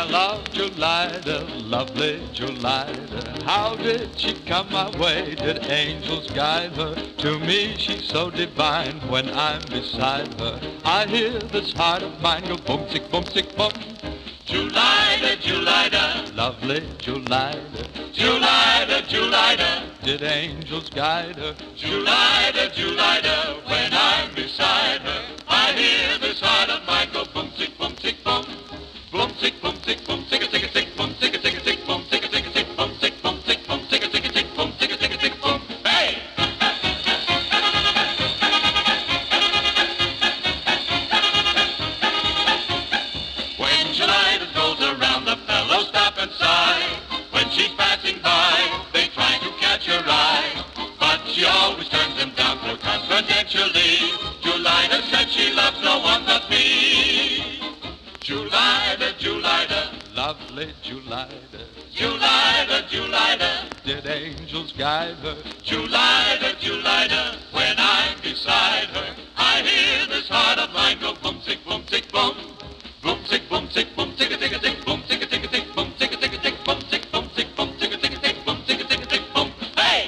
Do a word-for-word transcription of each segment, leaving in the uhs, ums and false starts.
I love Julida, lovely Julida. How did she come my way? Did angels guide her? To me she's so divine. When I'm beside her, I hear this heart of mine go boom, tick, boom, tick, boom. Julida, Julida, lovely Julida. Julida, Julida, did angels guide her? Julida, Julida, when I'm beside her, I hear this heart of mine go boom, tick, boom, tick, boom. Boom, tick, boom, tick, boom, tick, a tick, a tick, boom, tick, a tick, a tick, boom, tick, a tick, a tick, boom, tick, boom, tick, boom, tick, a tick, a tick, boom, tick, a tick, a tick, boom. Hey! When Julida goes around, the fellows stop and sigh. When she's passing by, they try to catch her eye, but she always turns them down for confidentially. Julida said she loves no one but me. Julida, Julida, lovely Julida. Julida, Julida, did angels guide her? Julida, Julida, when I'm beside her, I hear this heart of mine go boom, tick, boom, tick, boom. Boom, tick, boom, tick, boom, tick, a tick, a tick, boom, tick, a tick, a tick, boom, tick, a tick, a tick, boom, tick, boom, tick, boom, tick, a tick, a tick, boom, tick, a tick, a tick, boom. Hey!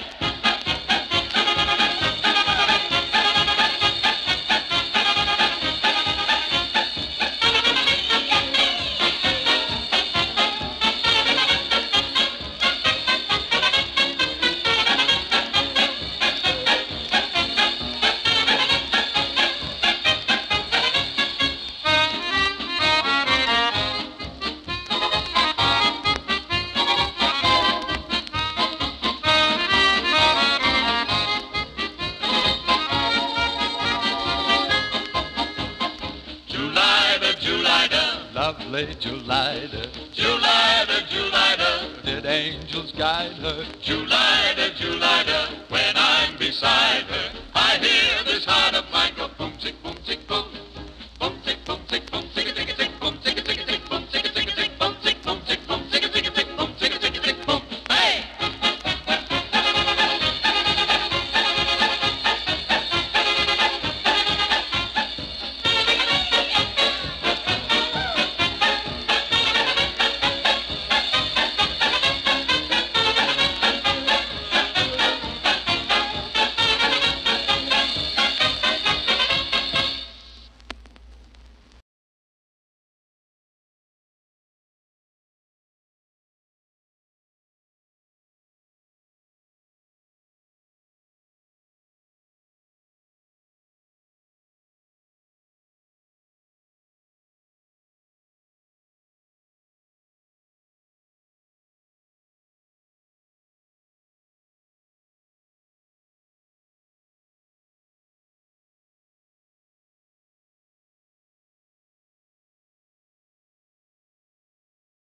Lovely Julida, Julida, Julida, did angels guide her? Julida, Julida, when I'm beside her,